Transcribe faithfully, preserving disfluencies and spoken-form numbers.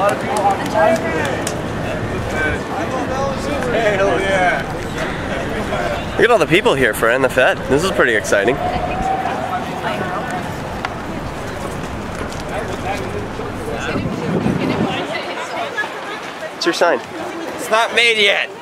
lot of people have fun today. Hell yeah. Look at all the people here for End the Fed. This is pretty exciting. What's your sign? It's not made yet.